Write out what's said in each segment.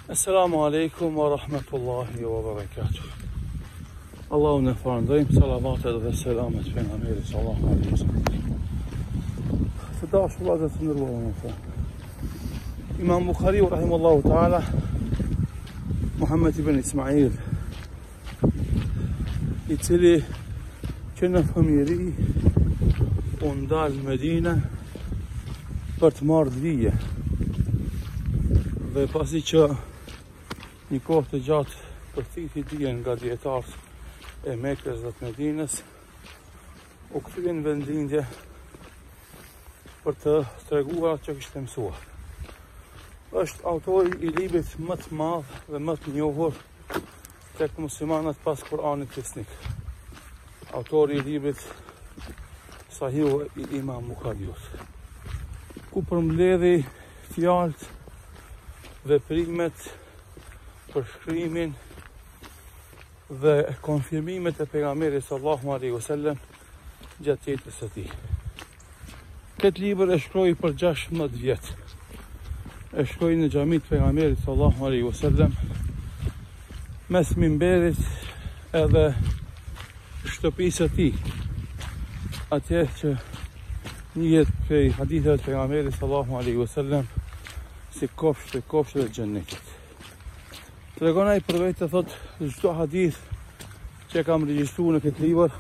Assalamu alaikum wa rahmatullahi wa barakatuh. Allahun e falenderojmë, salavatet dhe selamet pejgamberit sallallahu alaihi wasallam. Të dashur vëllezër të nderuar, Imam Bukhariu rahimahullahu taala, Muhammed ibn Ismail, i cili që në fëmijëri u ndal në Medinë për të marrë dhije, dhe pasi që një kohë të gjatë përthiti dijen nga dietarët e Mekës dhe të Medinës, u kthye në vendindje për të treguar që kishte mësuar. Është autori i librit më të madh dhe më të njohur tek muslimanët pas Kur'anit Besnik. Autori i librit Sahihu i Imam Bukhariut, ku përmbledhi fjalët, veprimet, përshkrimin dhe konfirmimet e pejgamberit sallallahu alaihi wasallam gjatë jetës së tij. Këtë libër e shkroi për 16 vjet. E shkroi në xhamit pejgamberit sallallahu alaihi wasallam, mes mimberit edhe shtëpisë së tij, atje që njihet prej haditheve të pejgamberit sallallahu alaihi wasallam si kopshte e xhenetit. Tregon ai për vetë, thot, çdo hadith që kam regjistruar në këtë libër,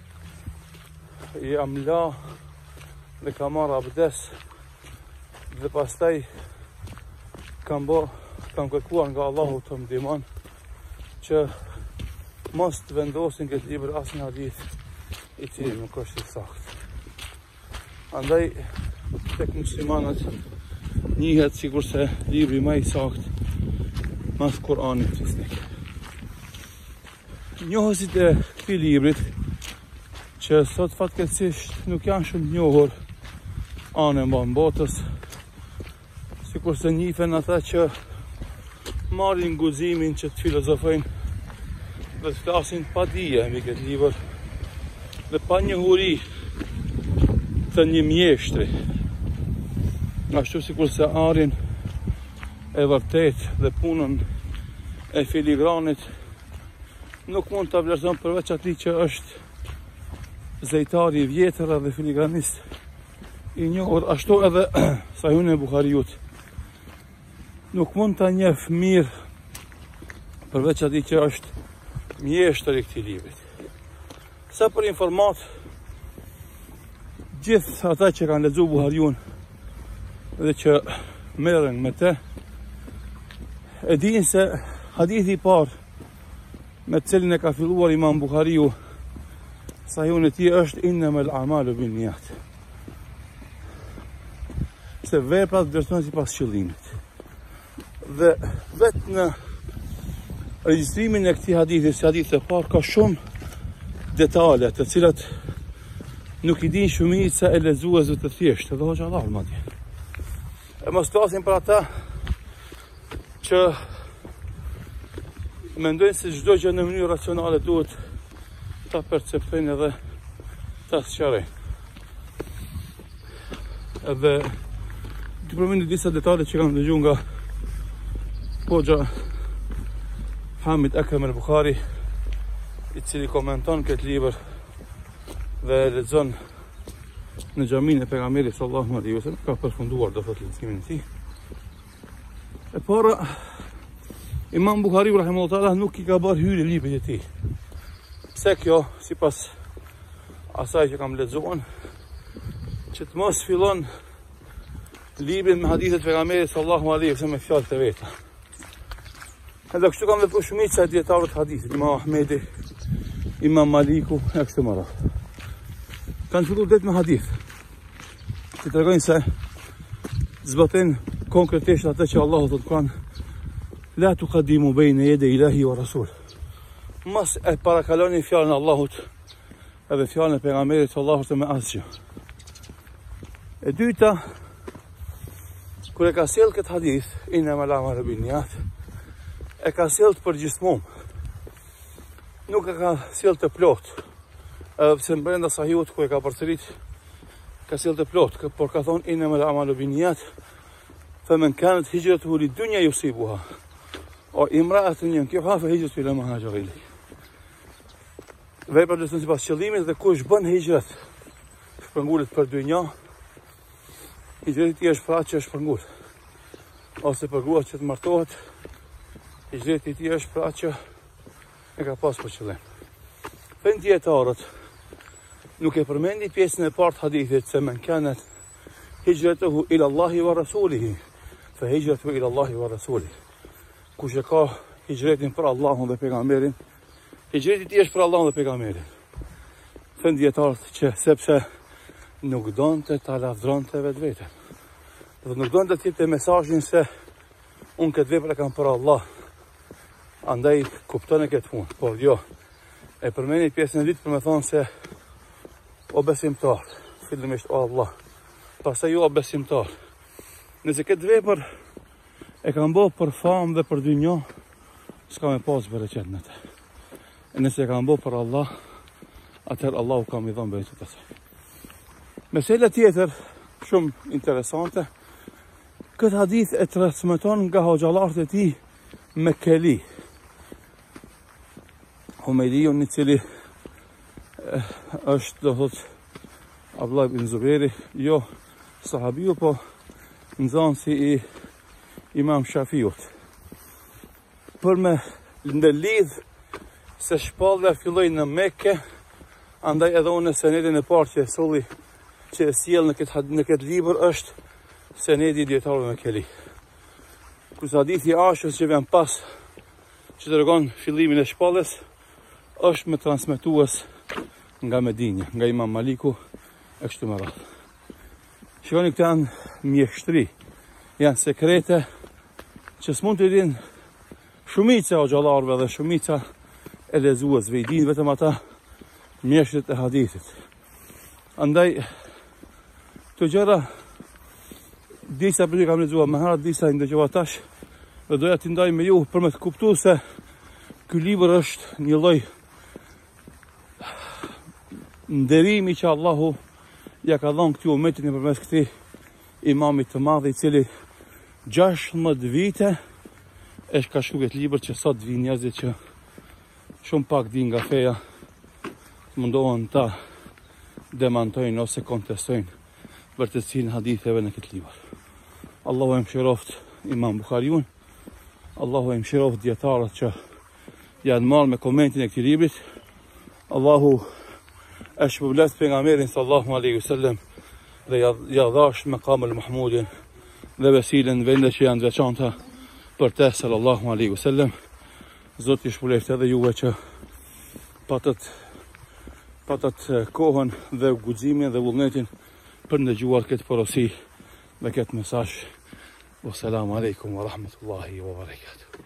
jam la dhe kam marrë abdes dhe pastaj kam kërkuar nga Allahu të më ndihmon që mos të vendosin këtë libër asnjë hadith i cili nuk është i saktë. Andaj tek muslimanët njihet sikurse libri më i saktë mas Kur'anit Besnik. Njohësit e këtij librit, që sot fatkeqësisht nuk janë shumë njohur anë mban botës, sikurse njihen ata që marrin guximin që të filozofojnë dhe të flasin pa dije mbi këtë libër dhe pa njohuri të një mjeshtri, ashtu sikurse arrin e vërtet dhe punën e filigranit nuk mund të vlerëson përveç atij që është zejtari i vjetër dhe filigranist i njohur. Ashtu edhe Sahihun e Bukhariut nuk mund ta njeh mirë përveç atij që është mjeshtër i këtij librit. Sa për informat, gjithë ata që kanë lexuar Buhariun dhe që merren me të, e dinë se hadithi i parë me të cilin e ka filluar Imam Bukhariu Sahihun e tij është innamal a'malu binniyat, se veprat vlerësohen sipas qëllimit. Dhe vetë në regjistrimin e këtij hadithi, si hadith e parë, ka shumë detale të cilat nuk i din shumica e lexuesve të thjeshtë, edhe hoxhallar madje. E mos flasim për ata që mendojnë se çdo gjë në mënyrë racionale duhet ta perceptojnë edhe ta sqarojnë. Edhe të përmendë disa detale që kam dëgjuar nga Hoxha Hamid Akram al-Bukhari, i cili komenton këtë libër dhe lexon në xhamin e pejgamberit sallallahu alaihi wasallam, ka përfunduar do të leximin e tij. E para, Imam Bukhariu rahimahullahu taala nuk i ka bërë hyrje librit e tij. Pse kjo? Sipas asaj që kam lexuar, që të mos fillon librin me hadithet e pejgamberit sallallahu alaihi wasallam me fjalë të veta. Edhe kështu kanë vepruar shumica e dietarëve të hadithit, Imam Ahmedi, Imam Maliku e kështu me radhë. Kanë filluar vetë me hadith që tregojnë se zbatojnë konkretisht atë që Allahu thotë kanë: la tuqaddimu bayna yaday ilahi wa rasul. Mos e parakaloni fjalën e Allahut edhe fjalën e pejgamberit sallallahu alaihi wasallam me asgjë. E dyta, kur e ka sjell këtë hadith innamal a'malu binniyat, e ka sjell të përgjithshëm. Nuk e ka sjell të plot. Edhe pse brenda Sahihut ku e ka përsërit, ka sjell të plot, por ka thonë innamal a'malu binniyat, faman kanat hijratuhu lid-dunya yusibuha وامرأة ينكحها فهجرته إلى ما هاجر إليه. Vepra do të sipas qëllimit dhe kush bën hijret shpërngulet për dynja, hijreti është pra që është shpërngul. Ose për grua që të martohet, hijreti i tij është pra që e ka pas për qëllim. Thënë dietarët, nuk e përmendi pjesën e parë të hadithit se men kanat hijratuhu ila Allahi wa rasulihi fa hijratuhu ila Allahi wa rasulihi. Kush e ka hijretin për Allahun dhe pejgamberin, hijreti i tij është për Allahun dhe pejgamberin. Thënë dietarët që sepse nuk donte ta lavdronte vetveten. Dhe nuk donte të jepte mesazhin se unë këtë vepër e kam për Allah. Andaj kupton e këtë punë, por jo. E përmeni pjesën e dytë për me thonë se o besimtar, fillimisht o Allah, pastaj jo o besimtar. Nëse këtë vepër e kam bërë për famë dhe për dynjë, s'ka me pas bereqet në te. E nëse e kam bërë për Allah, atëherë Allahu kam i dhënë bereqet të saj. Mesela tjetër, shumë interesante, këtë hadith e transmeton nga hoxhallarët e tij Mekkeli. Humejliun i cili është do thot Abdullah ibn Zuberi, jo sahabiu, po nxënësi i Imam Shafiut. Për me lidh se shpallja filloi në Mekke, andaj edhe unë senedin e parë që e solli, që e sjell në këtë libër është senedi i dietarëve Mekkeli. Kurse hadithi Ashës që vjen pas, që tregon fillimin e shpalljes, është me transmetues nga Medinja, nga Imam Maliku e kështu me radhë. Shikoni, këto janë mjeshtri, janë sekrete që s'mund të dinë shumica o xhallarëve dhe shumica e lexuesve, i dinë vetëm ata mjeshtrit e hadithit. Andaj këto gjëra disa për që kam lexuar më herët, disa i ndëgjova tash dhe doja t'i ndaj me ju për me të kuptuar se ky libër është një lloj nderimi që Allahu ja ka dhënë këtij umetit nëpërmes këtij imamit të madh, i cili 16 vite e ka shkruar këtë libër, që sot vijnë njerëzit që shumë pak din nga feja, mundohen ta demantojnë ose kontestojnë vërtetësinë e haditheve në këtë libër. Allahu e mëshiroft Imam Buhariun, Allahu e mëshiroft dietarët që janë marrë me komentin e këtij librit. Allahu e shpërblet pejgamberin sallallahu alaihi wasallam dhe ja dhash maqamul Mahmudin dhe vesilen vende që janë veçanta për te sallallahu alaihi wasallam. Zoti shpëleft edhe juve që patët kohën dhe guximin dhe vullnetin për ndëgjuar këtë porosi dhe këtë mesazh. Wassalamu alaikum wa rahmatullahi wa barakatuh.